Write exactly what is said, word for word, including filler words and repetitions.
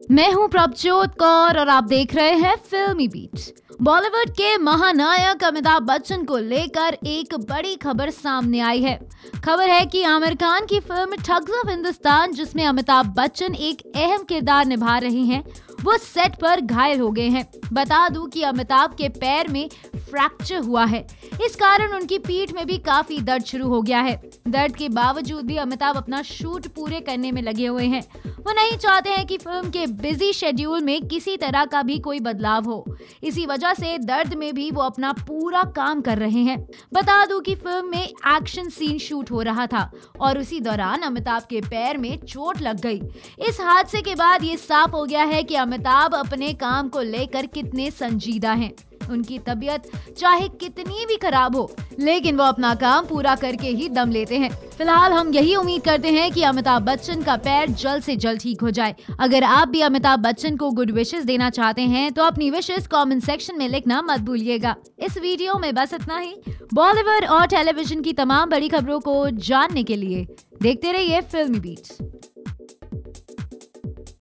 मैं हूं प्रभजोत कौर और आप देख रहे हैं फिल्मी बीट। बॉलीवुड के महानायक अमिताभ बच्चन को लेकर एक बड़ी खबर सामने आई है। खबर है कि आमिर खान की फिल्म ठग्स ऑफ हिंदुस्तान, जिसमें अमिताभ बच्चन एक अहम किरदार निभा रहे हैं, वो सेट पर घायल हो गए हैं। बता दूं कि अमिताभ के पैर में फ्रैक्चर हुआ है, इस कारण उनकी पीठ में भी काफी दर्द शुरू हो गया है। दर्द के बावजूद भी अमिताभ अपना शूट पूरे करने में लगे हुए हैं। वो नहीं चाहते हैं कि फिल्म के बिजी शेड्यूल में किसी तरह का भी कोई बदलाव हो। इसी वजह से दर्द में भी वो अपना पूरा काम कर रहे हैं। बता दूं कि फिल्म में एक्शन सीन शूट हो रहा था और उसी दौरान अमिताभ के पैर में चोट लग गई। इस हादसे के बाद ये साफ हो गया है कि अमिताभ अपने काम को लेकर कितने संजीदा हैं। उनकी तबीयत चाहे कितनी भी खराब हो, लेकिन वो अपना काम पूरा करके ही दम लेते हैं। फिलहाल हम यही उम्मीद करते हैं कि अमिताभ बच्चन का पैर जल्द से जल्द ठीक हो जाए। अगर आप भी अमिताभ बच्चन को गुड विशेस देना चाहते हैं तो अपनी विशेस कमेंट सेक्शन में लिखना मत भूलिएगा। इस वीडियो में बस इतना ही। बॉलीवुड और टेलीविजन की तमाम बड़ी खबरों को जानने के लिए देखते रहिए फिल्मी बीट।